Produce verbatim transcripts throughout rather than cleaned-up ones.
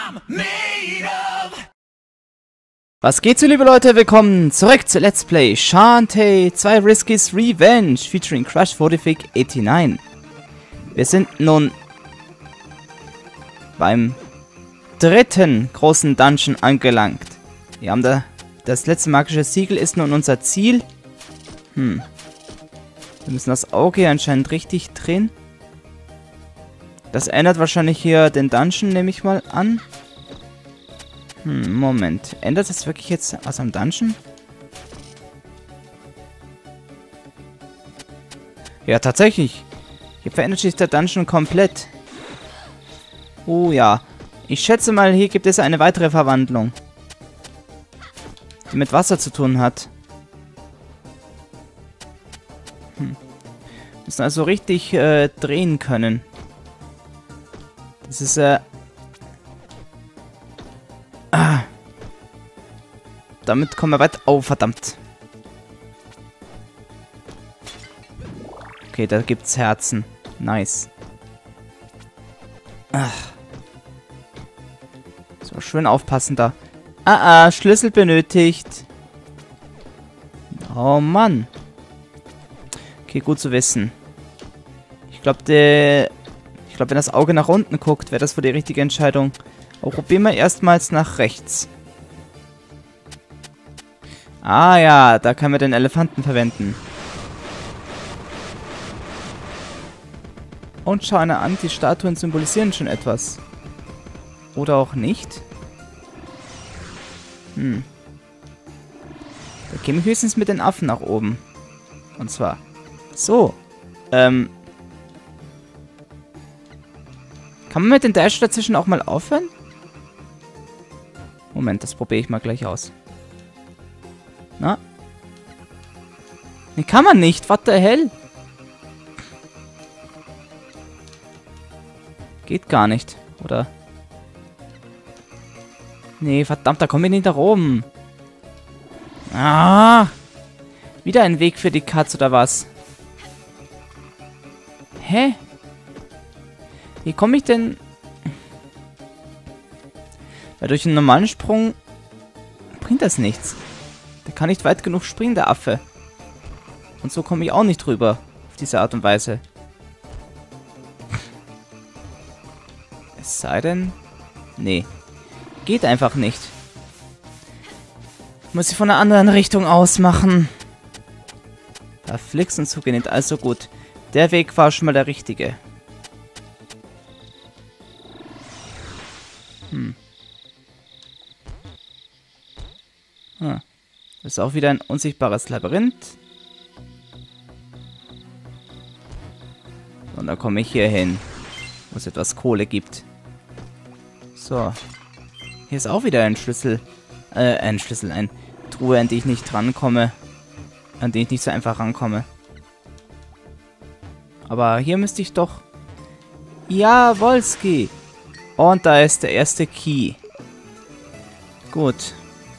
Was geht so, liebe Leute? Willkommen zurück zu Let's Play Shantae zwei Risky's Revenge featuring Crush Fortific neunundachtzig. Wir sind nun beim dritten großen Dungeon angelangt. Wir haben da das letzte magische Siegel ist nun unser Ziel. Hm. Wir müssen das Auge hier anscheinend richtig drehen. Das ändert wahrscheinlich hier den Dungeon, nehme ich mal an. Hm, Moment. Ändert das wirklich jetzt was am Dungeon? Ja, tatsächlich. Hier verändert sich der Dungeon komplett. Oh ja. Ich schätze mal, hier gibt es eine weitere Verwandlung, die mit Wasser zu tun hat. Hm. Müssen also richtig äh, drehen können. Das ist, äh... Ah. Damit kommen wir weit... Oh, verdammt. Okay, da gibt's Herzen. Nice. Ach. So, schön aufpassen da. Ah, ah, Schlüssel benötigt. Oh, Mann. Okay, gut zu wissen. Ich glaube, der... Ich glaube, wenn das Auge nach unten guckt, wäre das wohl die richtige Entscheidung. Aber probieren wir erstmals nach rechts. Ah ja, da können wir den Elefanten verwenden. Und schau einer an, die Statuen symbolisieren schon etwas. Oder auch nicht. Hm. Da käme ich höchstens mit den Affen nach oben. Und zwar so. Ähm... Kann man mit den Dash dazwischen auch mal aufhören? Moment, das probiere ich mal gleich aus. Na? Ne, kann man nicht. What the hell? Geht gar nicht, oder? Nee, verdammt, da komme ich nicht nach oben. Ah! Wieder ein Weg für die Katze, oder was? Hä? Wie komme ich denn... Weil durch einen normalen Sprung bringt das nichts. Der kann nicht weit genug springen, der Affe. Und so komme ich auch nicht drüber. Auf diese Art und Weise. Es sei denn... Nee. Geht einfach nicht. Muss ich von einer anderen Richtung aus machen. Verflixt und so geht nicht also gut. Der Weg war schon mal der richtige. Hm. Ah. Das ist auch wieder ein unsichtbares Labyrinth. Und dann komme ich hier hin, wo es etwas Kohle gibt. So. Hier ist auch wieder ein Schlüssel. Äh, ein Schlüssel, ein Truhe, an die ich nicht drankomme. An die ich nicht so einfach rankomme. Aber hier müsste ich doch... Ja, Wolski! Und da ist der erste Key. Gut.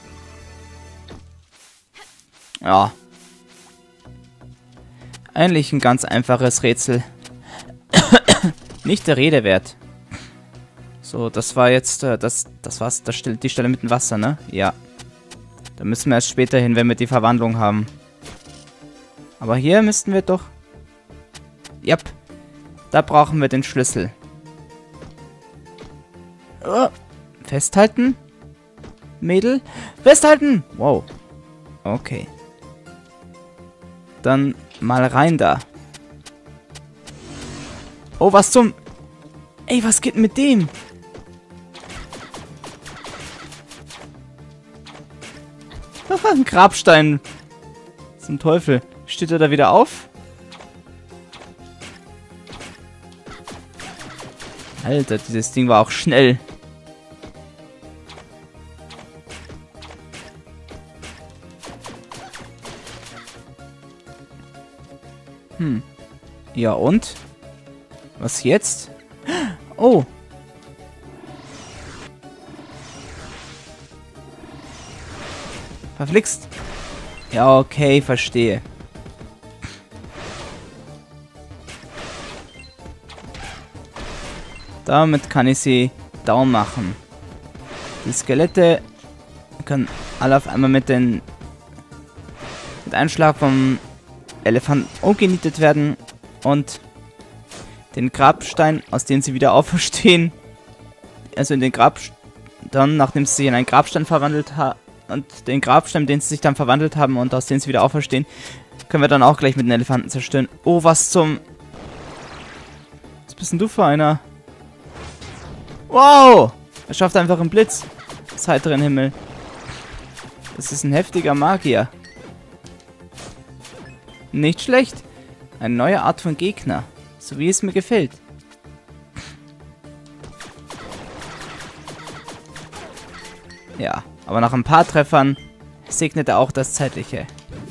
Ja. Eigentlich ein ganz einfaches Rätsel. Nicht der Rede wert. So, das war jetzt, äh, das, das war's, das, die Stelle mit dem Wasser, ne? Ja. Da müssen wir erst später hin, wenn wir die Verwandlung haben. Aber hier müssten wir doch... Yep. Da brauchen wir den Schlüssel. Oh. Festhalten. Mädel. Festhalten. Wow. Okay. Dann mal rein da. Oh, was zum... Ey, was geht mit dem? Ein Grabstein. Zum Teufel. Steht er da wieder auf? Alter, dieses Ding war auch schnell. Hm. Ja, und? Was jetzt? Oh. Verflixt. Ja, okay, verstehe. Damit kann ich sie down machen. Die Skelette können alle auf einmal mit den mit einem Schlag vom Elefanten umgenietet werden und den Grabstein, aus dem sie wieder auferstehen, also in den Grabstein, dann, nachdem sie sich in einen Grabstein verwandelt haben, und den Grabstein, den sie sich dann verwandelt haben und aus dem sie wieder auferstehen, können wir dann auch gleich mit den Elefanten zerstören. Oh, was zum... Was bist denn du für einer? Wow! Er schafft einfach einen Blitz. Das heiteren Himmel. Das ist ein heftiger Magier. Nicht schlecht. Eine neue Art von Gegner. So wie es mir gefällt. Ja, aber nach ein paar Treffern segnet er auch das Zeitliche.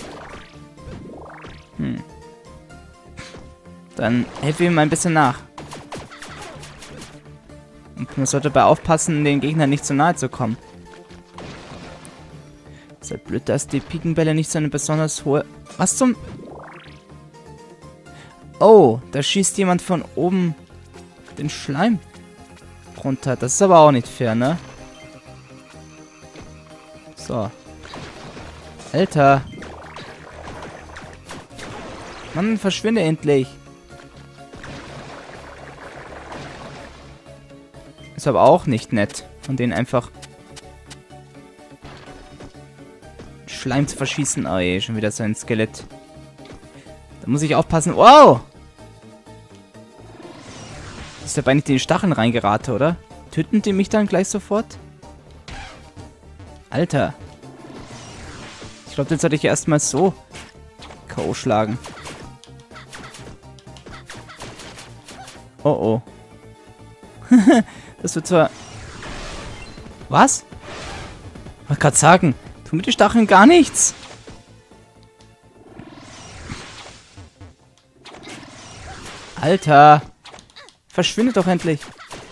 Hm. Dann helfe ihm ein bisschen nach. Und man sollte dabei aufpassen, den Gegnern nicht zu nahe zu kommen. Ist ja blöd, dass die Pikenbälle nicht so eine besonders hohe... Was zum... Oh, da schießt jemand von oben den Schleim runter. Das ist aber auch nicht fair, ne? So. Alter. Mann, verschwinde endlich. Ist aber auch nicht nett, von denen einfach Schleim zu verschießen. Oh je, schon wieder so ein Skelett. Da muss ich aufpassen. Wow! Ist dabei nicht in die Stacheln reingerate, oder? Töten die mich dann gleich sofort? Alter. Ich glaube, den sollte ich erstmal so K O schlagen. Oh oh. Das wird zwar... Was? Ich wollte gerade sagen, tun mir die Stacheln gar nichts. Alter. Verschwindet doch endlich.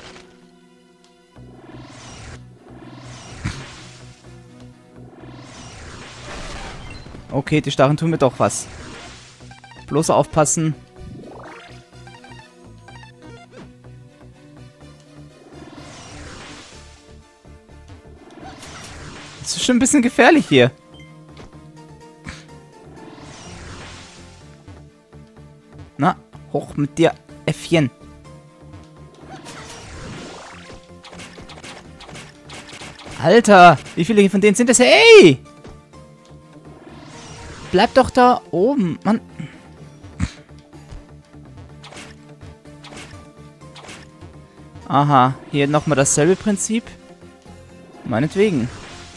Okay, die Stacheln tun mir doch was. Bloß aufpassen. Das ist schon ein bisschen gefährlich hier. Na, hoch mit dir, Äffchen. Alter, wie viele von denen sind das? Hey! Bleib doch da oben, Mann. Aha, hier nochmal dasselbe Prinzip. Meinetwegen.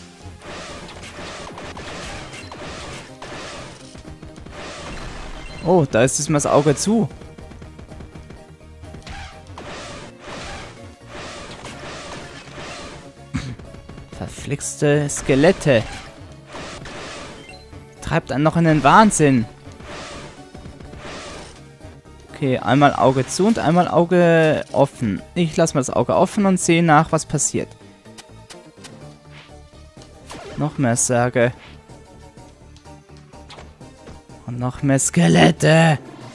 Oh, da ist diesmal das Auge zu. Verflixte Skelette. Treibt einen noch in den Wahnsinn. Okay, einmal Auge zu und einmal Auge offen. Ich lasse mal das Auge offen und sehe nach, was passiert. Noch mehr Särge. Und noch mehr Skelette.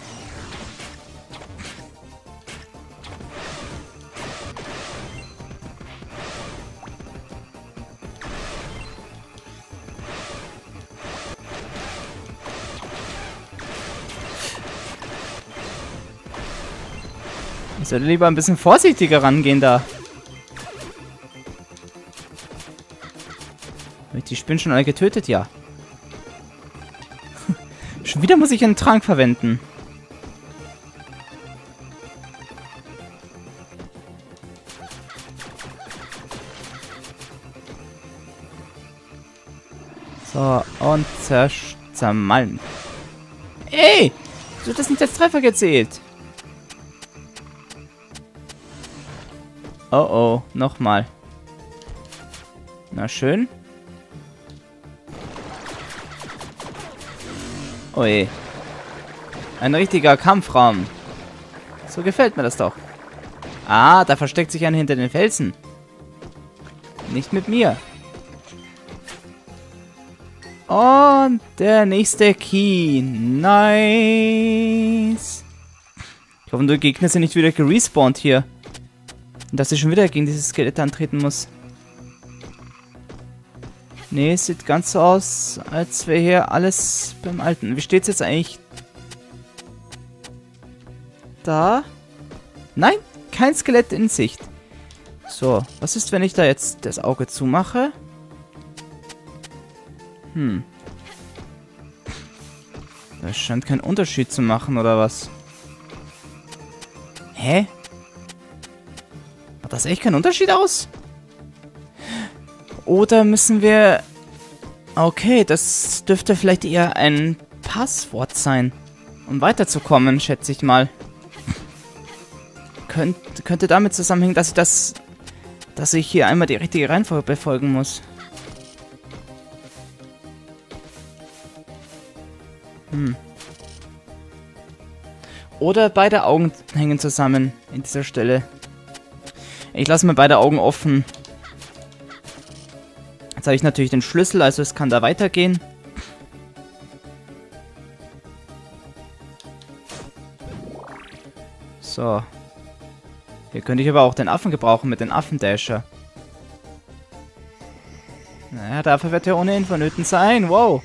Ich sollte lieber ein bisschen vorsichtiger rangehen da. Habe ich die Spinnen schon alle getötet? Ja. Schon wieder muss ich einen Trank verwenden. So, und zermalmen. Ey! Du hast das nicht als Treffer gezählt. Oh oh, nochmal. Na schön. Ui. Ein richtiger Kampfraum. So gefällt mir das doch. Ah, da versteckt sich einer hinter den Felsen. Nicht mit mir. Und der nächste Key. Nice. Ich hoffe, die Gegner sind nicht wieder gerespawnt hier. Und dass ich schon wieder gegen dieses Skelett antreten muss. Nee, es sieht ganz so aus, als wäre hier alles beim Alten. Wie steht's jetzt eigentlich? Da? Nein, kein Skelett in Sicht. So, was ist, wenn ich da jetzt das Auge zumache? Hm. Das scheint keinen Unterschied zu machen, oder was? Hä? Macht das echt keinen Unterschied aus? Oder müssen wir... Okay, das dürfte vielleicht eher ein Passwort sein. Um weiterzukommen, schätze ich mal. Könnt, könnte damit zusammenhängen, dass ich das... Dass ich hier einmal die richtige Reihenfolge befolgen muss. Hm. Oder beide Augen hängen zusammen in dieser Stelle. Ich lasse mir beide Augen offen. Jetzt habe ich natürlich den Schlüssel, also es kann da weitergehen. So. Hier könnte ich aber auch den Affen gebrauchen mit den Affendasher. Naja, dafür wird er ohnehin vonnöten sein. Wow.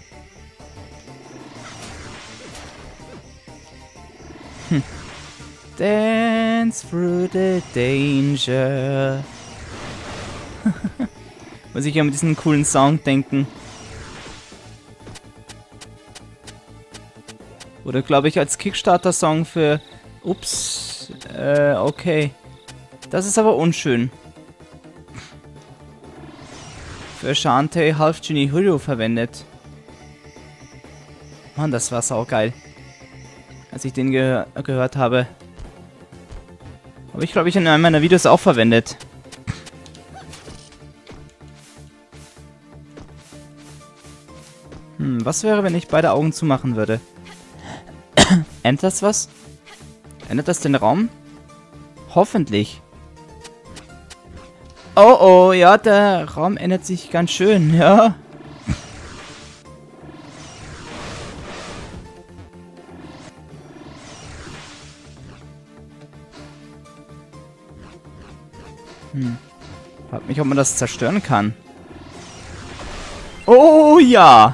Hm. Dance through the danger. Muss ich ja mit diesem coolen Song denken. Oder glaube ich als Kickstarter-Song für... Ups. Äh, okay. Das ist aber unschön. Für Shantae Half Genie Hero verwendet. Mann, das war saugeil. Als ich den ge gehört habe. Habe ich, glaube ich, in einem meiner Videos auch verwendet. Hm, was wäre, wenn ich beide Augen zumachen würde? Ändert das was? Ändert das den Raum? Hoffentlich. Oh oh, ja, der Raum ändert sich ganz schön, ja. Hm. Frag mich, ob man das zerstören kann. Oh ja!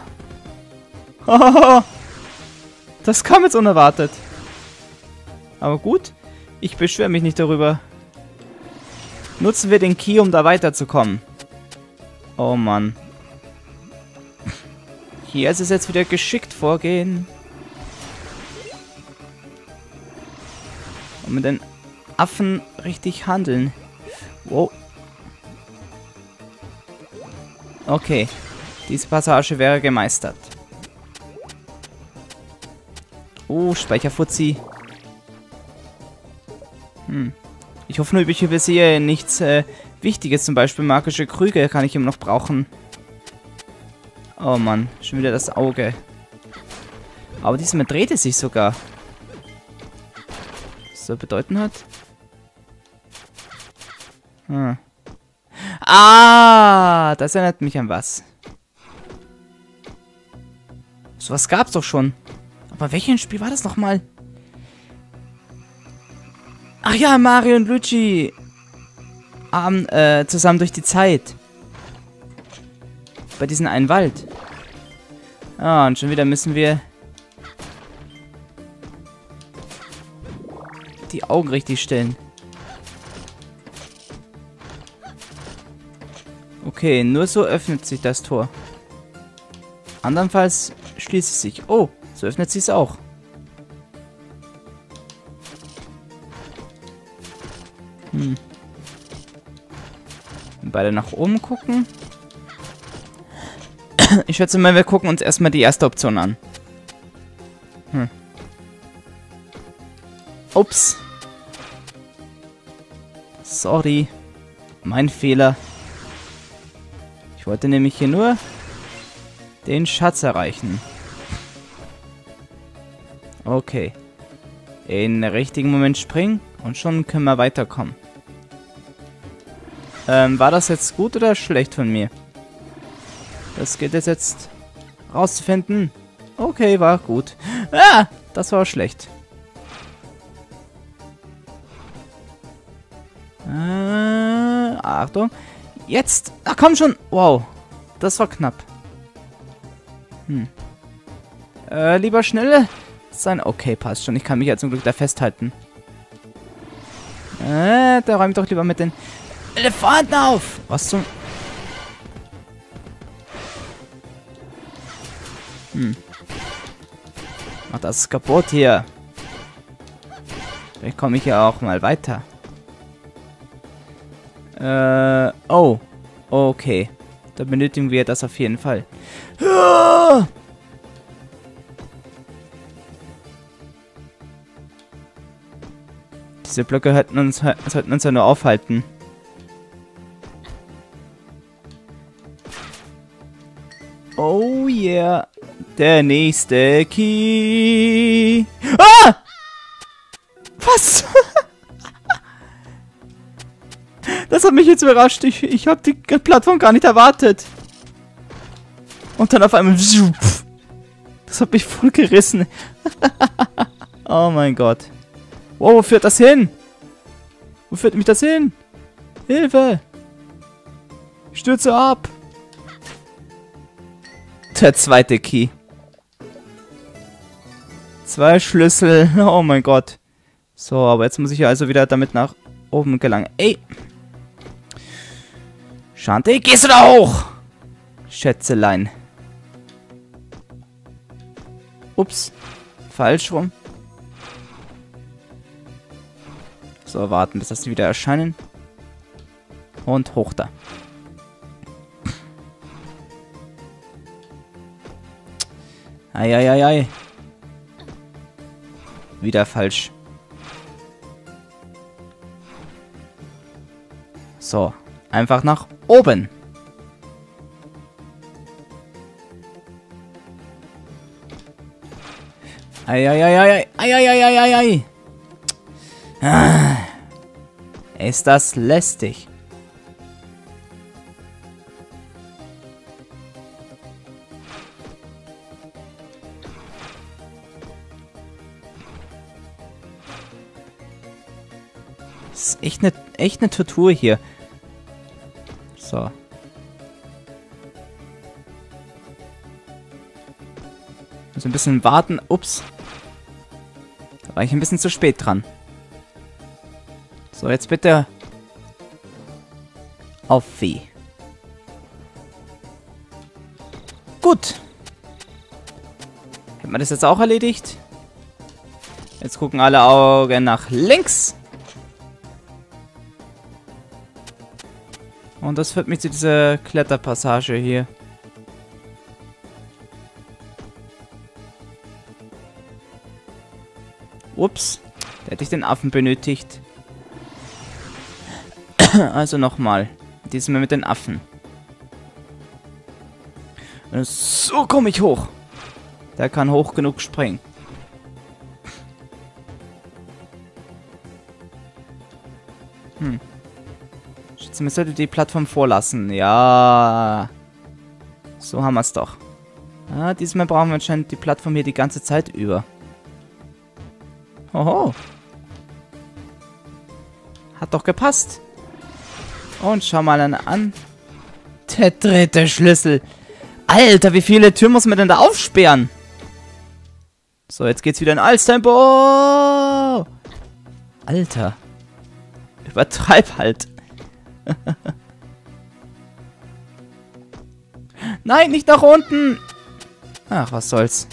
Das kam jetzt unerwartet. Aber gut, ich beschwere mich nicht darüber. Nutzen wir den Key, um da weiterzukommen. Oh Mann. Hier ist es jetzt wieder geschickt vorgehen. Und mit den Affen richtig handeln. Wow. Okay. Diese Passage wäre gemeistert. Oh, Speicherfuzzi. Hm. Ich hoffe nur, ich übersehe nichts äh, Wichtiges. Zum Beispiel magische Krüge kann ich immer noch brauchen. Oh Mann, schon wieder das Auge. Aber diesmal dreht es sich sogar. Was das bedeuten hat? Hm. Ah, das erinnert mich an was. Sowas gab's doch schon. Aber welches Spiel war das nochmal? Ach ja, Mario und Luigi. Abend, äh, zusammen durch die Zeit. Bei diesem einen Wald. Ah, und schon wieder müssen wir die Augen richtig stellen. Okay, nur so öffnet sich das Tor. Andernfalls schließt es sich. Oh, so öffnet sich es auch. Hm. Beide nach oben gucken. Ich schätze mal, wir gucken uns erstmal die erste Option an. Hm. Ups. Sorry. Mein Fehler. Ich wollte nämlich hier nur den Schatz erreichen. Okay. In den richtigen Moment springen und schon können wir weiterkommen. Ähm, war das jetzt gut oder schlecht von mir? Das geht es jetzt rauszufinden. Okay, war gut. Ah, das war schlecht. Äh, Achtung. Jetzt. Ach komm schon. Wow. das war knapp. Hm. Äh, lieber schnell sein. Okay, passt schon. Ich kann mich ja zum Glück da festhalten. Äh, da räumt doch lieber mit den Elefanten auf. Was zum... Hm. Mach das kaputt hier. Vielleicht komme ich ja auch mal weiter. Äh, oh. Okay. Da benötigen wir das auf jeden Fall. Ah! Diese Blöcke hätten uns, sollten uns ja nur aufhalten. Oh yeah. Der nächste Key. Ah! Was? Das hat mich jetzt überrascht. Ich, ich habe die Plattform gar nicht erwartet. Und dann auf einmal... Das hat mich voll gerissen. Oh mein Gott. Wow, wo führt das hin? Wo führt mich das hin? Hilfe! Ich stürze ab. Der zweite Key. Zwei Schlüssel. Oh mein Gott. So, aber jetzt muss ich ja also wieder damit nach oben gelangen. Ey! Shantae, gehst du da hoch? Schätzelein. Ups. Falsch rum. So, warten, bis das wieder erscheinen. Und hoch da. Eieiei. Wieder falsch. So, einfach nach oben. Eieiei. Eieiei. Ah, ist das lästig. Das ist echt eine echt eine Tortur hier. So. Muss ein bisschen warten. Ups. Da war ich ein bisschen zu spät dran. So, jetzt bitte auf W. Gut. Hat man das jetzt auch erledigt? Jetzt gucken alle Augen nach links. Und das führt mich zu dieser Kletterpassage hier. Ups. Da hätte ich den Affen benötigt. Also nochmal. Diesmal mit den Affen. So komme ich hoch. Der kann hoch genug springen. Hm. Schätze, mir sollte die Plattform vorlassen. Ja. So haben wir es doch. Ah, diesmal brauchen wir anscheinend die Plattform hier die ganze Zeit über. Hoho. Hat doch gepasst. Und schau mal an. Der dritte Schlüssel. Alter, wie viele Türen muss man denn da aufsperren? So, jetzt geht's wieder in Allstempo. Alter. Übertreib halt. Nein, nicht nach unten. Ach, was soll's.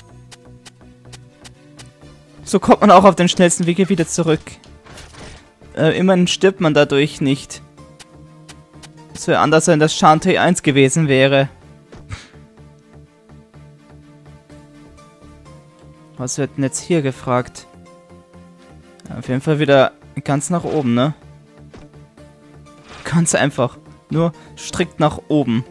So kommt man auch auf den schnellsten Weg hier wieder zurück. Äh, immerhin stirbt man dadurch nicht. Es wäre anders, wenn das Shantae eins gewesen wäre. Was wird denn jetzt hier gefragt? Ja, auf jeden Fall wieder ganz nach oben, ne? Ganz einfach. Nur strikt nach oben.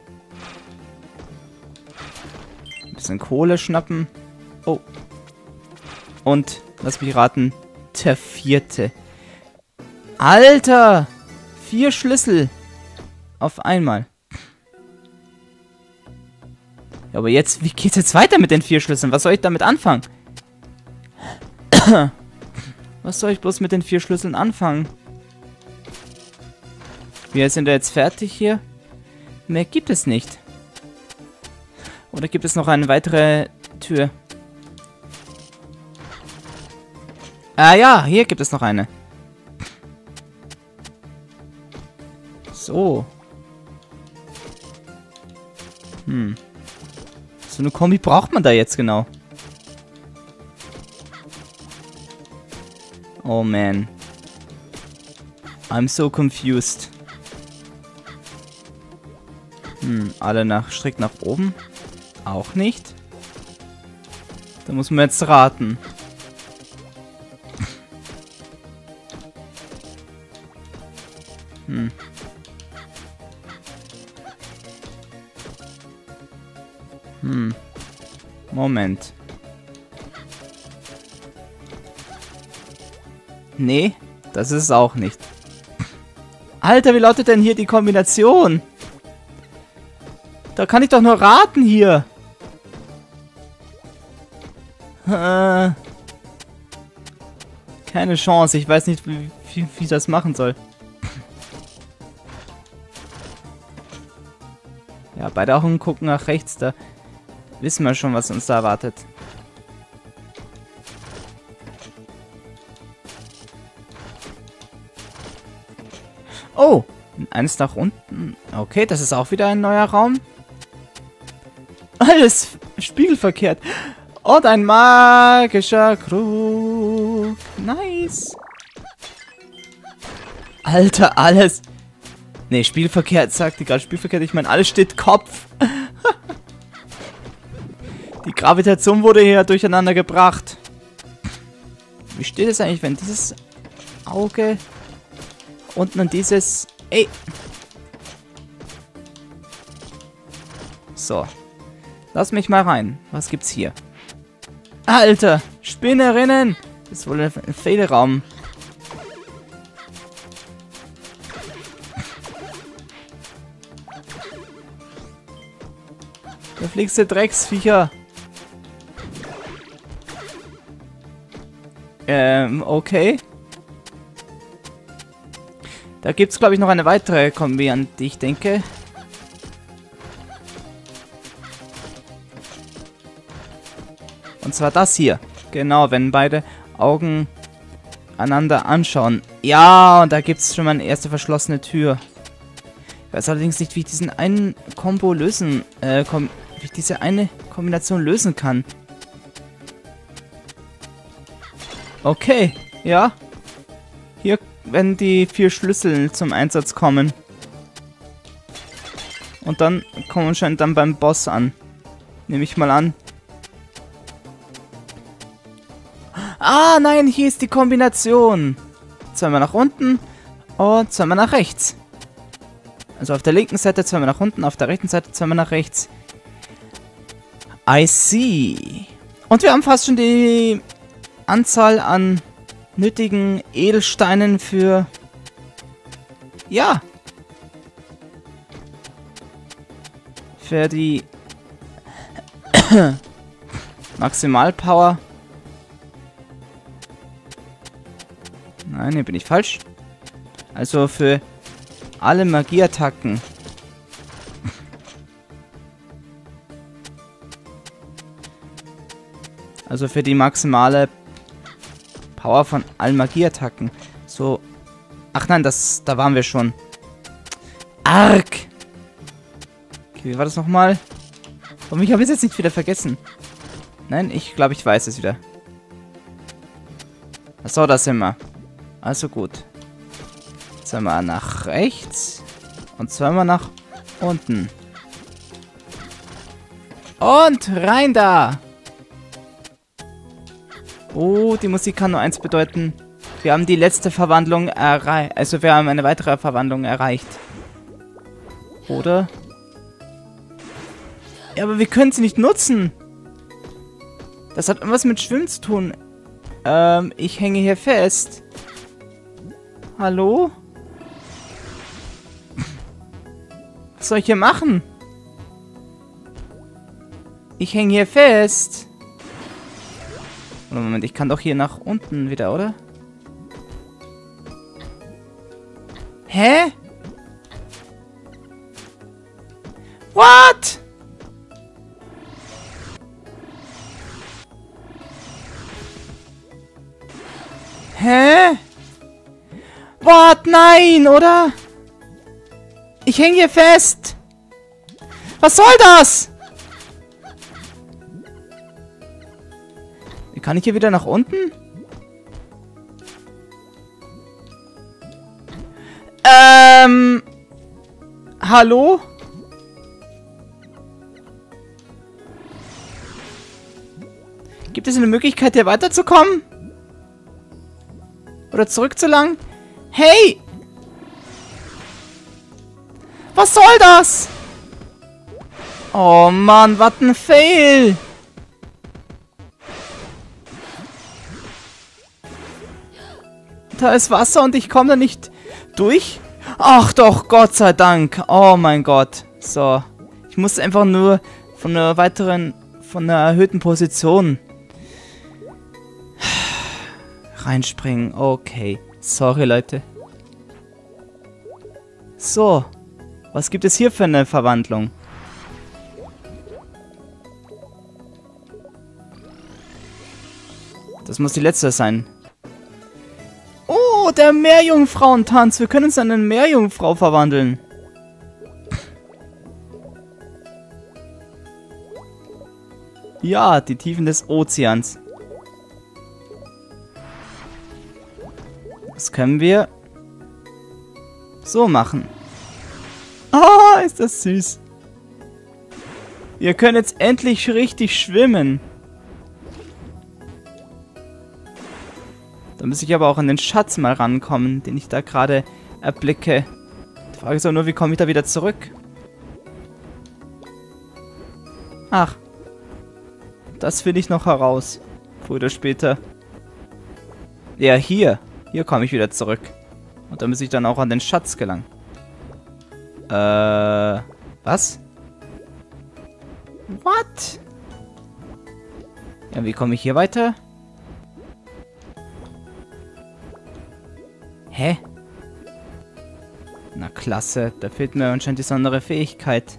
Ein bisschen Kohle schnappen. Oh. Und, lass mich raten, der vierte. Alter! Vier Schlüssel. Auf einmal. Ja, aber jetzt, wie geht's jetzt weiter mit den vier Schlüsseln? Was soll ich damit anfangen? Was soll ich bloß mit den vier Schlüsseln anfangen? Wir sind ja jetzt fertig hier. Mehr gibt es nicht. Oder gibt es noch eine weitere Tür? Ah ja, hier gibt es noch eine. So. Hm. So eine Kombi braucht man da jetzt genau. Oh man. I'm so confused. Hm, alle nach strikt nach oben. Auch nicht. Da muss man jetzt raten. Hm. Hm. Moment. Nee, das ist es auch nicht. Alter, wie lautet denn hier die Kombination? Da kann ich doch nur raten hier. Äh, keine Chance. Ich weiß nicht, wie, wie, wie ich das machen soll. Ja, beide Augen gucken nach rechts. Da wissen wir schon, was uns da erwartet. Oh, eins nach unten. Okay, das ist auch wieder ein neuer Raum. Alles spiegelverkehrt. Und ein magischer Krug. Nice. Alter, alles. Ne, spiegelverkehrt, sagt die gerade spiegelverkehrt. Ich meine, alles steht Kopf. Die Gravitation wurde hier durcheinander gebracht. Wie steht es eigentlich, wenn dieses Auge unten an dieses... Ey. So. Lass mich mal rein. Was gibt's hier? Alter, Spinnerinnen. Das ist wohl ein Fehlraum. Da fliegst du Drecksviecher. Ähm, okay. Da gibt's, glaube ich, noch eine weitere Kombi, an die ich denke. Und zwar das hier. Genau, wenn beide Augen einander anschauen. Ja, und da gibt es schon mal eine erste verschlossene Tür. Ich weiß allerdings nicht, wie ich diesen einen Kombo lösen, äh, kom wie ich diese eine Kombination lösen kann. Okay, ja. Hier werden die vier Schlüssel zum Einsatz kommen. Und dann kommen wir anscheinend dann beim Boss an. Nehme ich mal an. Ah, nein, hier ist die Kombination. Zweimal nach unten und zweimal nach rechts. Also auf der linken Seite zweimal nach unten, auf der rechten Seite zweimal nach rechts. I see. Und wir haben fast schon die Anzahl an nötigen Edelsteinen für... Ja. Für die... Maximalpower. Nein, hier bin ich falsch. Also für alle Magieattacken. Also für die maximale Power von allen Magieattacken. So. Ach nein, das, da waren wir schon. Arg! Okay, wie war das nochmal? Und ich habe es jetzt nicht wieder vergessen. Nein, ich glaube, ich weiß es wieder. Achso, das sind wir. Also gut. Zweimal nach rechts. Und zweimal nach unten. Und rein da! Oh, die Musik kann nur eins bedeuten. Wir haben die letzte Verwandlung erreicht. Also wir haben eine weitere Verwandlung erreicht. Oder? Ja, aber wir können sie nicht nutzen. Das hat irgendwas mit Schwimmen zu tun. Ähm, ich hänge hier fest. Hallo? Was soll ich hier machen? Ich hänge hier fest. Moment, ich kann doch hier nach unten wieder, oder? Hä? What? Hä? What? Nein, oder? Ich hänge hier fest. Was soll das? Wie kann ich hier wieder nach unten? Ähm... Hallo? Gibt es eine Möglichkeit, hier weiterzukommen? Oder zurückzulangen? Hey! Was soll das? Oh Mann, was ein Fail! Da ist Wasser und ich komme da nicht durch? Ach doch, Gott sei Dank. Oh mein Gott. So. Ich muss einfach nur von einer weiteren, von einer erhöhten Position reinspringen. Okay. Sorry, Leute. So. Was gibt es hier für eine Verwandlung? Das muss die letzte sein. Oh, der Meerjungfrauentanz. Wir können uns in eine Meerjungfrau verwandeln. Ja, die Tiefen des Ozeans. Das können wir so machen. Ah, ist das süß. Wir können jetzt endlich richtig schwimmen. Da muss ich aber auch an den Schatz mal rankommen, den ich da gerade erblicke. Die Frage ist auch nur, wie komme ich da wieder zurück? Ach. Das finde ich noch heraus. Früher oder später. Ja, hier. Hier komme ich wieder zurück. Und da muss ich dann auch an den Schatz gelangen. Äh, was? What? Ja, wie komme ich hier weiter? Hä? Na klasse, da fehlt mir anscheinend die besondere Fähigkeit.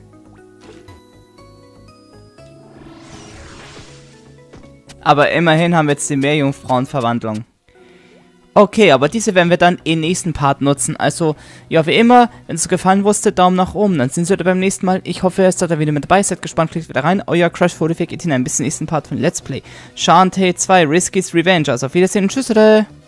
Aber immerhin haben wir jetzt die Meerjungfrauenverwandlung. Okay, aber diese werden wir dann im nächsten Part nutzen. Also, ja, wie immer, wenn es euch gefallen wusste, Daumen nach oben. Dann sind wir beim nächsten Mal. Ich hoffe, ihr seid da wieder mit dabei. Seid gespannt, klickt wieder rein. Euer Crash vierundvierzig, ein bis zum nächsten Part von Let's Play Shantae zwei, Risky's Revenge. Also auf Wiedersehen und tschüss, oder?